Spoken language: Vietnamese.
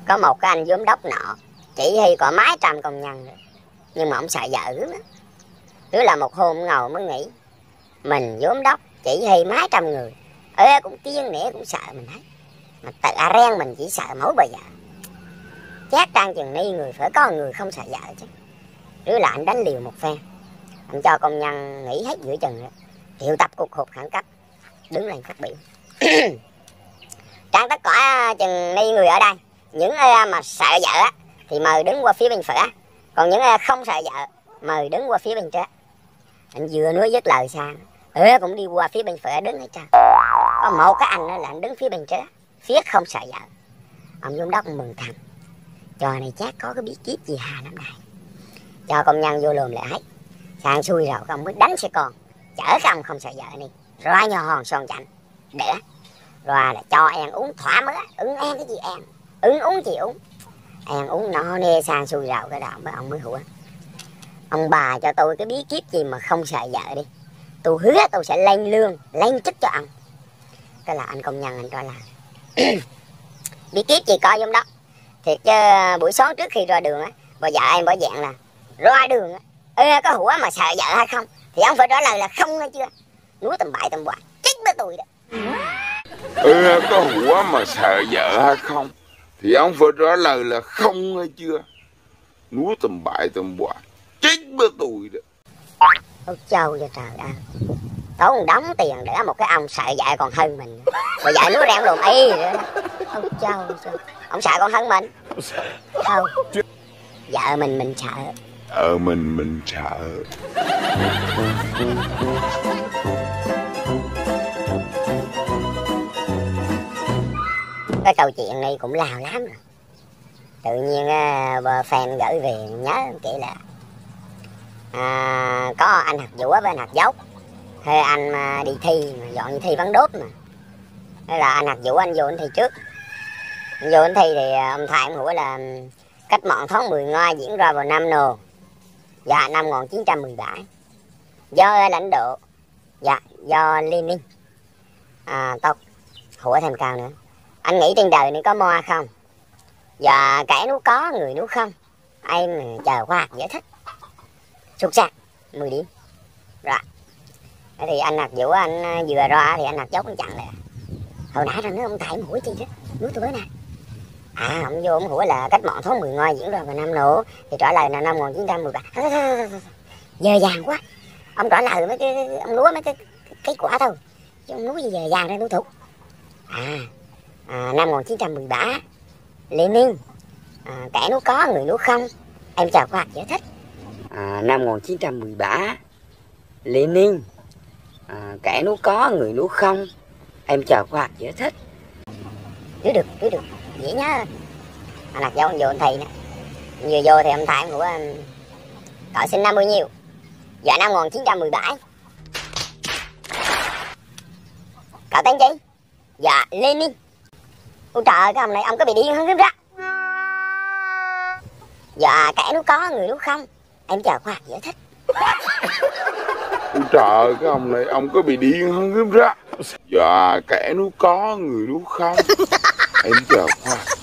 Có một cái anh giám đốc nọ chỉ huy có mấy trăm công nhân rồi, nhưng mà ông sợ vợ lắm á. Cứ là một hôm ngầu mới nghĩ mình giám đốc chỉ huy mấy trăm người, cũng kiêng nể cũng sợ mình thấy. Mà tự ren mình chỉ sợ mỗi bà vợ. Chắc trang chừng ni người phải có người không sợ vợ chứ. Cứ là anh đánh liều một phen, anh cho công nhân nghỉ hết giữa chừng rồi, triệu tập cuộc họp khẩn cấp, đứng lên phát biểu. Trang tất cả chừng ni người ở đây, những mà sợ vợ á thì mời đứng qua phía bên phải, còn những không sợ vợ mời đứng qua phía bên trái. Anh vừa nói dứt lời sang, cũng đi qua phía bên phải đứng hết trơn. Có một cái anh đó là anh đứng phía bên trái, phía không sợ vợ. Ông giám đốc mừng thầm, trò này chắc có cái bí kíp gì hà lắm này. Cho công nhân vô lùm lại hết. Sang xui rồi ông mới đánh xe con, chở cái ông không sợ vợ đi ra nhỏ hòn son chạnh để rồi là cho em uống thỏa mới. Em cái gì em uống gì uống, em uống nó nê. Sang xui rồi cái đầu ông mới hủa, ông bà cho tôi cái bí kíp gì mà không sợ vợ đi, tôi hứa tôi sẽ lên lương lên chức cho ông. Cái là anh công nhân anh cho làm. Bí kíp gì coi trong đó thiệt chứ. Buổi sáng trước khi ra đường á, bà vợ em bỏ dạng là ra đường á, có hủa mà sợ vợ hay không thì ông phải trả lời là không hay chưa. Núi tầm bậy tầm bạ chết với tôi đó. Có hủa mà sợ vợ hay không thì ông phải trả lời là không hay chưa. Núi tầm bậy tầm bạ chết với tôi đó. Ôi châu cho trời ơi, tốn đóng tiền để một cái ông sợ vợ còn hơn mình. Bà vợ nó reo đồn y rồi đó. Ôi châu, ông sợ còn hơn mình không? Vợ mình sợ. Mình sợ. Cái câu chuyện này cũng lao lắm rồi. Tự nhiên fan gửi về nhớ kể là có anh hạt dũa với anh hạt dốc. Thế anh mà đi thi mà dọn đi thi bắn đốt mà. Thế là anh hạt dũa anh vô anh thi trước. Anh vô anh thi thì ông thầy ông hỏi là cách mạng tháng 10 Nga diễn ra vào năm nào? Dạ năm 1917. Do lãnh độ? Dạ do Lenin. Tao hỏi thêm cao nữa, anh nghĩ trên đời này có mo không? Dạ kẻ nó có người nó không. Em chờ khoa học giải thích. Xuất sắc 10 điểm. Rồi thì anh hạt dũa anh vừa ra thì anh hạt dốc anh chặn lại. Hồi nãy rồi nữa ông thầy hỏi chi đó, nói tôi nói nè. Ông vô ông hỏi là cách mạng tháng 10 Nga diễn ra vào năm nào thì trả lời là năm 1917. Dơ dàng quá. Ông trả lời mấy cái ông nói mấy cái quả thôi chứ ông nói gì dơ dàng ra đối thủ. Năm 1917 Lenin. Kẻ nó có người nó không. Em chào khoa học giải thích. Năm 1917 Lenin. Kẻ nó có người nó không. Em chào khoa học giải thích. Cứ được dễ nhớ. Anh hạt dấu anh vô anh thầy nè. Vừa vô thì ông thầy em của cậu sinh năm bao nhiêu? Dạ năm 1917. Cậu tên gì? Dạ Lenin. Ôi trời, cái ông này ông có bị điên không kiếm ra. Dạ kẻ nó có người nó không. Em chờ khoa học giải thích. Ôi trời, cái ông này ông có bị điên không kiếm ra. Dạ kẻ nó có người nó không. Em chờ khoa học